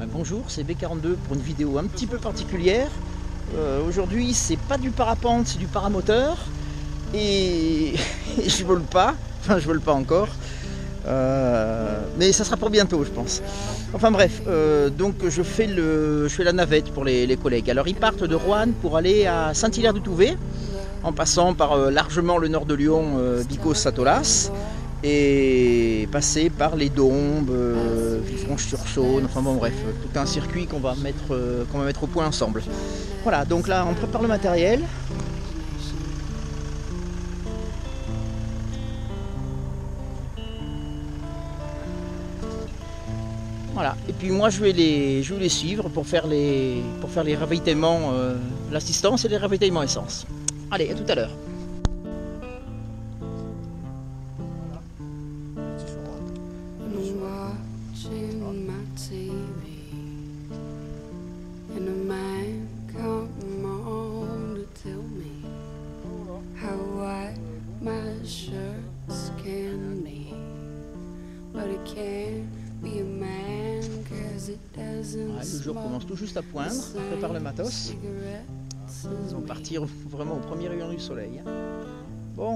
bonjour, c'est B42 pour une vidéo un petit peu particulière. Aujourd'hui, c'est pas du parapente, c'est du paramoteur. Et je vole pas, enfin je vole pas encore. Mais ça sera pour bientôt, je pense. Enfin bref, donc je fais la navette pour les collègues. Alors ils partent de Roanne pour aller à Saint-Hilaire-du-Touvet, en passant par largement le nord de Lyon, Bicos-Satolas, et passer par les Dombes, Villefranche-sur-Saône, enfin bon bref, tout un circuit qu'on va mettre au point ensemble. Voilà, donc là on prépare le matériel. Voilà, et puis moi je vais les suivre pour faire les ravitaillements, l'assistance et les ravitaillements essence. Allez, à tout à l'heure. Le jour commence tout juste à poindre, on prépare le matos. Ils vont partir vraiment au premier rayon du soleil. Bon.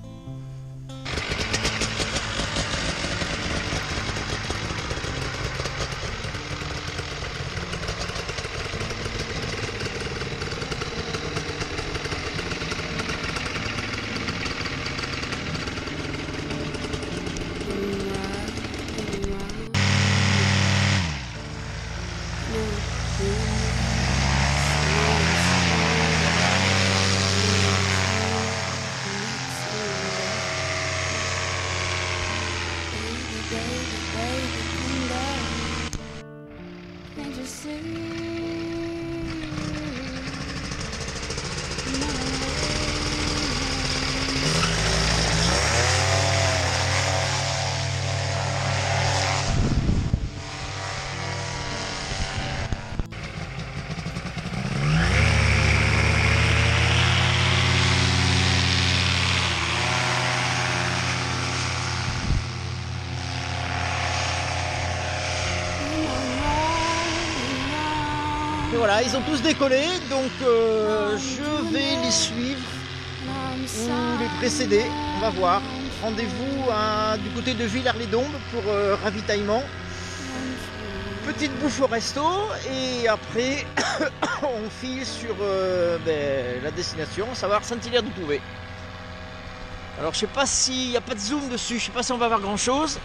Et voilà, ils ont tous décollé, donc je vais les suivre ou les précéder, on va voir. Rendez-vous du côté de Villars-les-Dombes pour ravitaillement. Petite bouffe au resto et après on file sur la destination, à savoir Saint-Hilaire-du-Touvet. Alors je sais pas s'il n'y a pas de zoom dessus, je sais pas si on va voir grand chose.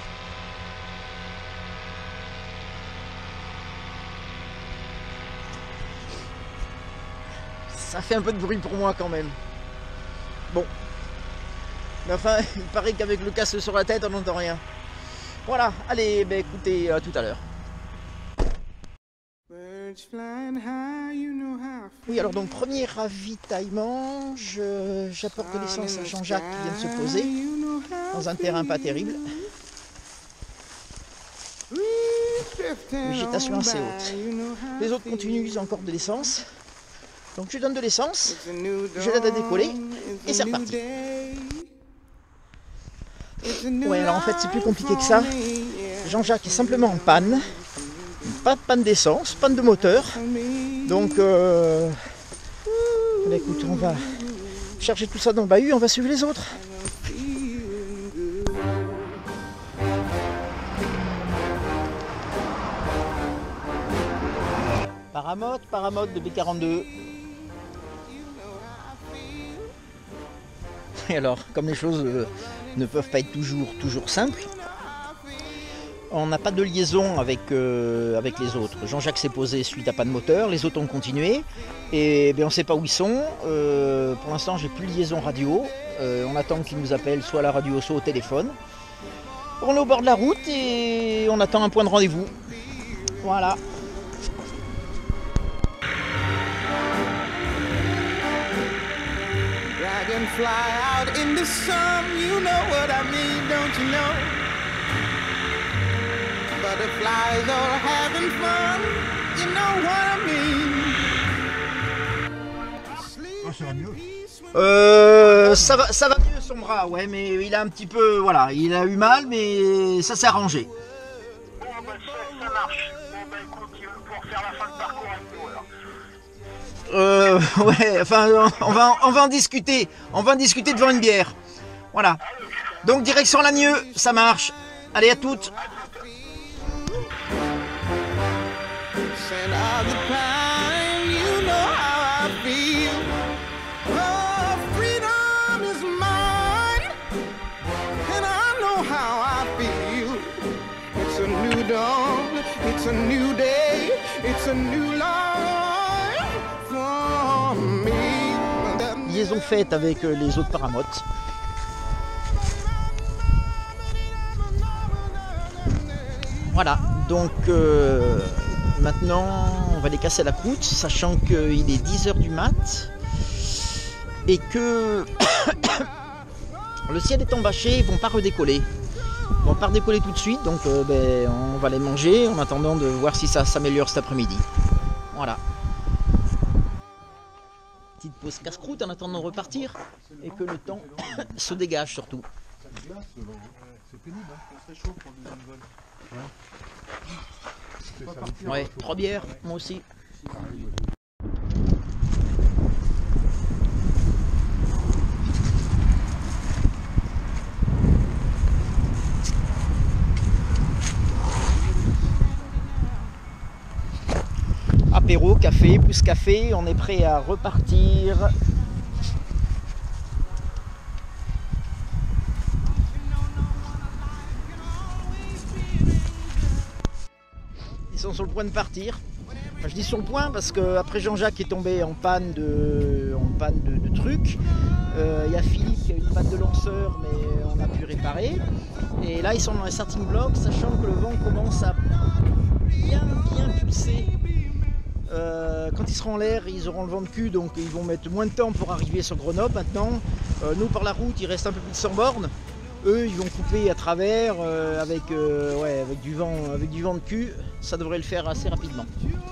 Ça fait un peu de bruit pour moi quand même. Bon. Mais enfin, il paraît qu'avec le casque sur la tête, on n'entend rien. Voilà, allez, écoutez, à tout à l'heure. Oui, alors donc, premier ravitaillement, j'apporte de l'essence à Jean-Jacques qui vient de se poser dans un terrain pas terrible. Végétation assez haute. Les autres continuent, ils ont encore de l'essence. Donc je donne de l'essence, je l'aide à décoller et c'est reparti. Ouais, alors en fait c'est plus compliqué que ça. Jean-Jacques est simplement en panne. Pas de panne d'essence, panne de moteur. Donc écoute, on va charger tout ça dans le bahut, on va suivre les autres. Paramote de B42. Et alors, comme les choses ne peuvent pas être toujours simples, on n'a pas de liaison avec les autres. Jean-Jacques s'est posé suite à pas de moteur, les autres ont continué, et on ne sait pas où ils sont. Pour l'instant, j'ai plus de liaison radio. On attend qu'ils nous appellent soit à la radio, soit au téléphone. On est au bord de la route et on attend un point de rendez-vous. Voilà. Fly out in the sun, you know what I mean, don't you know? Butterflies are having fun, you know what I mean. Ah, ça va mieux. Ça va mieux son bras, ouais, mais il a un petit peu, voilà, il a eu mal, mais ça s'est arrangé. Bon, ben ça marche. Bon, ben écoute. Ouais, enfin, on va en discuter. On va en discuter devant une bière. Voilà. Donc, direction Lagnieu, ça marche. Allez, à toutes. It's a new day, it's a new life for me. Liaison faite avec les autres paramotes. Voilà, donc maintenant on va les casser la croûte, sachant qu'il est 10h du mat et que le ciel est embâché, ils vont pas redécoller. Ils vont pas redécoller tout de suite, donc on va les manger en attendant de voir si ça s'améliore cet après-midi. Voilà. Petite pause casse-croûte en attendant de repartir et que le temps se dégage surtout. C'est pénible, hein. C'est très chaud pour le deuxième vol. Ouais, 3 bières, moi aussi. Apéro, café, plus café, on est prêt à repartir. Ils sont sur le point de partir. Enfin, je dis sur le point parce que après Jean-Jacques est tombé en panne de trucs. Il y a Philippe qui a une panne de lanceur, mais on a pu réparer. Et là ils sont dans les starting blocks, sachant que le vent commence à bien pulser. Quand ils seront en l'air, ils auront le vent de cul, donc ils vont mettre moins de temps pour arriver sur Grenoble maintenant. Nous, par la route, il reste un peu plus de 100 bornes. Eux, ils vont couper à travers avec du vent de cul. Ça devrait le faire assez rapidement.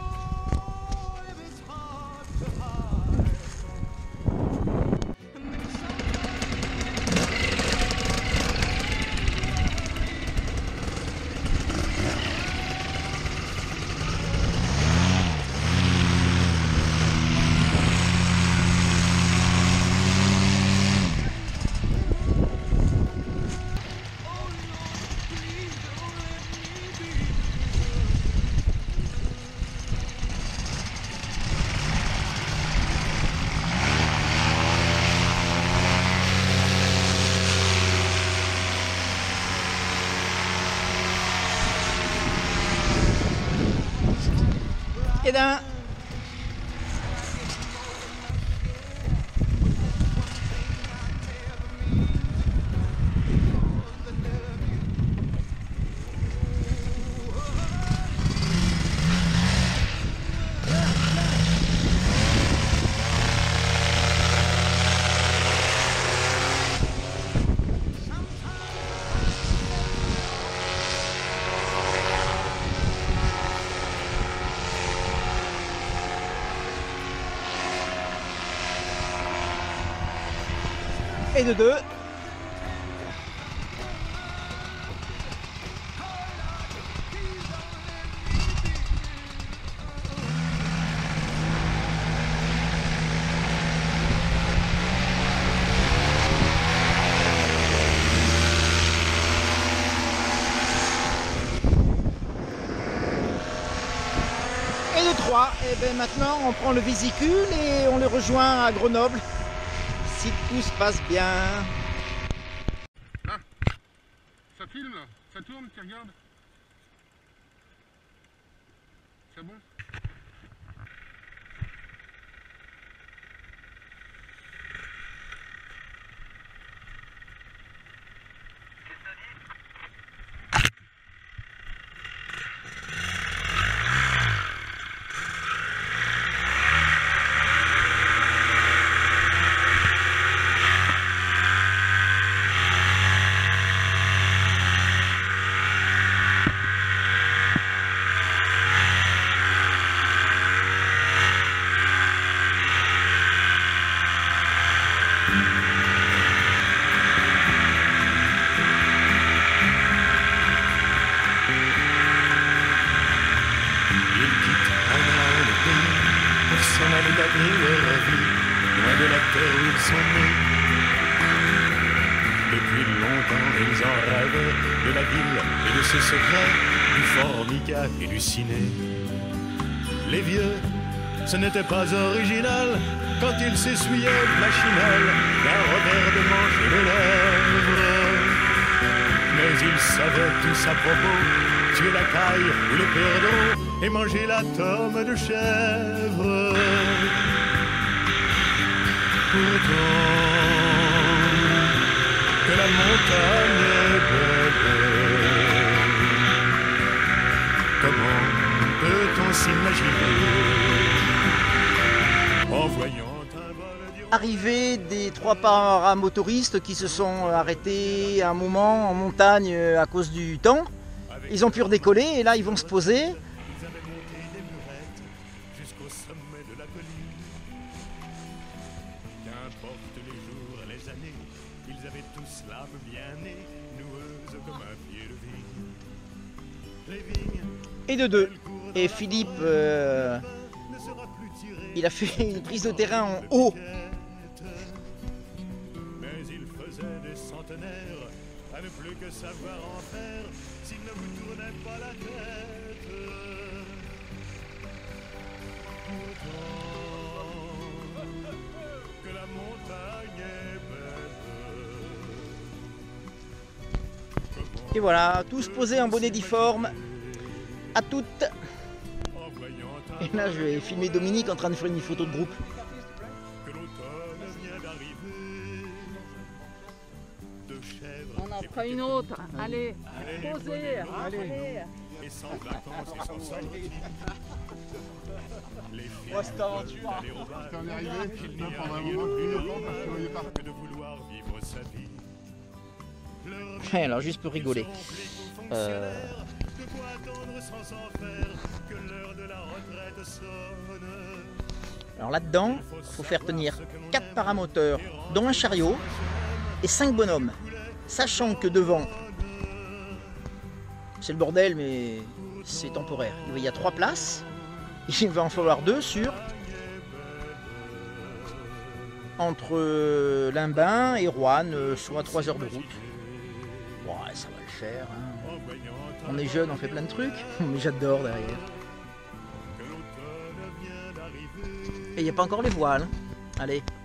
Et d'un. Et de 2. Et de 3. Et bien maintenant on prend le vésicule et on les rejoint à Grenoble. Si tout se passe bien. Ah, ça filme, ça tourne, tu regardes. C'est bon? nés. Depuis longtemps, ils en rêvent de la ville et de ses secrets, du formica et du ciné. Les vieux, ce n'était pas original quand ils s'essuyaient machinal d'un revers de manche et de lèvres. Mais ils savaient tous à propos tuer la caille ou le perdreau et manger la tome de chèvre. Pourtant, que la montagne est belle, comment peut-on s'imaginer en voyant un vol d'Iran. Arrivée des 3 paramotoristes qui se sont arrêtés un moment en montagne à cause du temps. Ils ont pu redécoller et là ils vont se poser. Ils avaient monté des murettes jusqu'au sommet de la colline. Qu'importe les jours, les années, ils avaient tous l'âme bien née, noueuse comme un pied de vigne. Les vignes, Et de deux. Et Philippe, ne sera plus tirée. il a fait une prise de terrain en haut. Mais il faisait des centenaires à ne plus que savoir en faire s'il ne vous tournait pas la tête. Pourtant, que la montagne est belle. Et voilà, tous posés en bonnet difforme. À toutes. En voyant Et là je vais filmer Dominique en train de faire une photo de groupe. que l'automne vient d'arriver, de chèvres On en fera une autre. Allez, posez. Allez. et sans vacances et sans sortie. Les filles cette aventure. d'aller au bal, Quand on est arrivé, il n'y là, a pendant un rien moment, de je mieux voyais pas parce que je voyais pas. que de vouloir vivre sa vie. Alors juste pour rigoler. De quoi attendre sans s'en faire, que l'heure de la retraite sonne. Alors là-dedans, il faut faire tenir 4 paramoteurs, dont un chariot, et 5 bonhommes. Sachant que devant, c'est le bordel, mais c'est temporaire. Il y a 3 places, il va en falloir 2 sur entre Limbin et Roanne, soit 3 heures de route. Ouais, ça va le faire. Hein. On est jeune, on fait plein de trucs, mais j'adore derrière. Et il n'y a pas encore les voiles. Allez.